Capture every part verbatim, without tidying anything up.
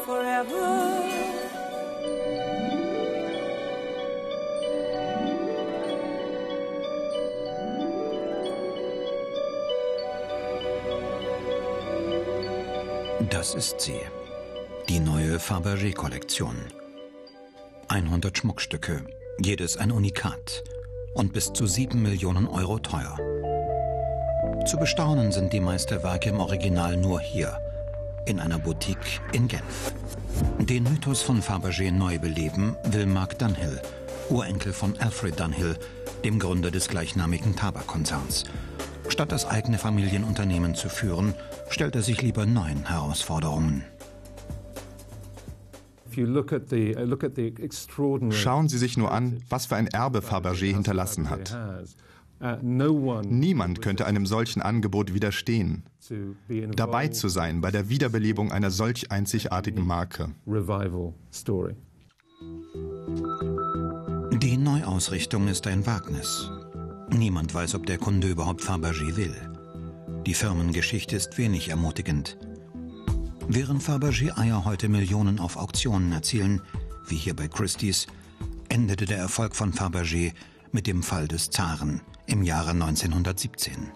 forever. Das ist sie, die neue Fabergé-Kollektion. hundert Schmuckstücke, jedes ein Unikat und bis zu sieben Millionen Euro teuer. Zu bestaunen sind die Meisterwerke im Original nur hier, in einer Boutique in Genf. Den Mythos von Fabergé neu beleben will Mark Dunhill, Urenkel von Alfred Dunhill, dem Gründer des gleichnamigen Tabakkonzerns. Statt das eigene Familienunternehmen zu führen, stellt er sich lieber neuen Herausforderungen. Schauen Sie sich nur an, was für ein Erbe Fabergé hinterlassen hat. Niemand könnte einem solchen Angebot widerstehen. Dabei zu sein bei der Wiederbelebung einer solch einzigartigen Marke. Die Neuausrichtung ist ein Wagnis. Niemand weiß, ob der Kunde überhaupt Fabergé will. Die Firmengeschichte ist wenig ermutigend. Während Fabergé-Eier heute Millionen auf Auktionen erzielen, wie hier bei Christie's, endete der Erfolg von Fabergé mit dem Fall des Zaren im Jahre neunzehnhundertsiebzehn.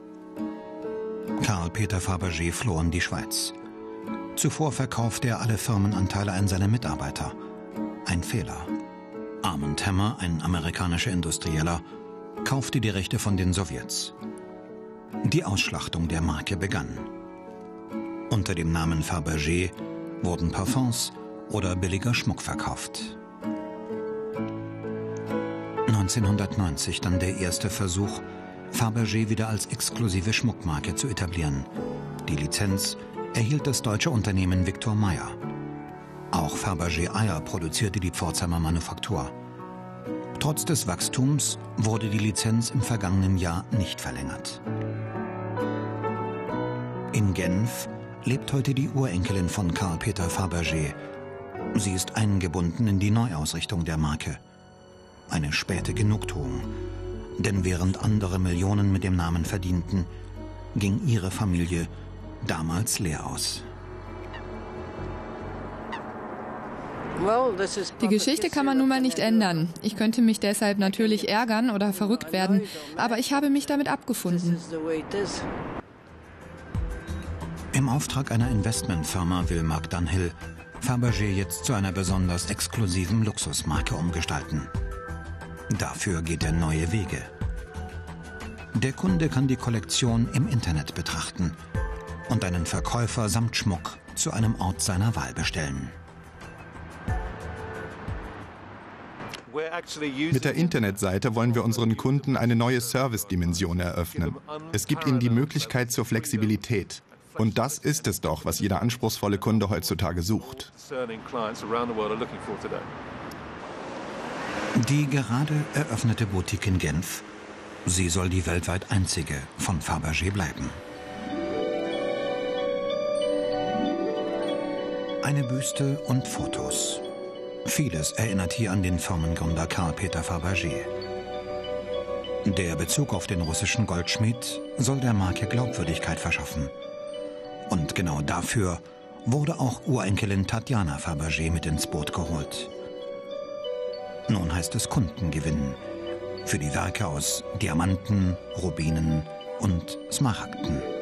Karl Peter Fabergé floh in die Schweiz. Zuvor verkaufte er alle Firmenanteile an seine Mitarbeiter. Ein Fehler. Armand Hammer, ein amerikanischer Industrieller, kaufte die Rechte von den Sowjets. Die Ausschlachtung der Marke begann. Unter dem Namen Fabergé wurden Parfums oder billiger Schmuck verkauft. neunzehnhundertneunzig dann der erste Versuch, Fabergé wieder als exklusive Schmuckmarke zu etablieren. Die Lizenz erhielt das deutsche Unternehmen Victor Meyer. Auch Fabergé-Eier produzierte die Pforzheimer Manufaktur. Trotz des Wachstums wurde die Lizenz im vergangenen Jahr nicht verlängert. In Genf lebt heute die Urenkelin von Karl Peter Fabergé. Sie ist eingebunden in die Neuausrichtung der Marke. Eine späte Genugtuung. Denn während andere Millionen mit dem Namen verdienten, ging ihre Familie damals leer aus. Die Geschichte kann man nun mal nicht ändern. Ich könnte mich deshalb natürlich ärgern oder verrückt werden, aber ich habe mich damit abgefunden. Im Auftrag einer Investmentfirma will Mark Dunhill Fabergé jetzt zu einer besonders exklusiven Luxusmarke umgestalten. Dafür geht er neue Wege. Der Kunde kann die Kollektion im Internet betrachten und einen Verkäufer samt Schmuck zu einem Ort seiner Wahl bestellen. Mit der Internetseite wollen wir unseren Kunden eine neue Service-Dimension eröffnen. Es gibt ihnen die Möglichkeit zur Flexibilität. Und das ist es doch, was jeder anspruchsvolle Kunde heutzutage sucht. Die gerade eröffnete Boutique in Genf, sie soll die weltweit einzige von Fabergé bleiben. Eine Büste und Fotos. Vieles erinnert hier an den Firmengründer Karl Peter Fabergé. Der Bezug auf den russischen Goldschmied soll der Marke Glaubwürdigkeit verschaffen. Und genau dafür wurde auch Urenkelin Tatjana Fabergé mit ins Boot geholt. Nun heißt es Kunden gewinnen. Für die Werke aus Diamanten, Rubinen und Smaragden.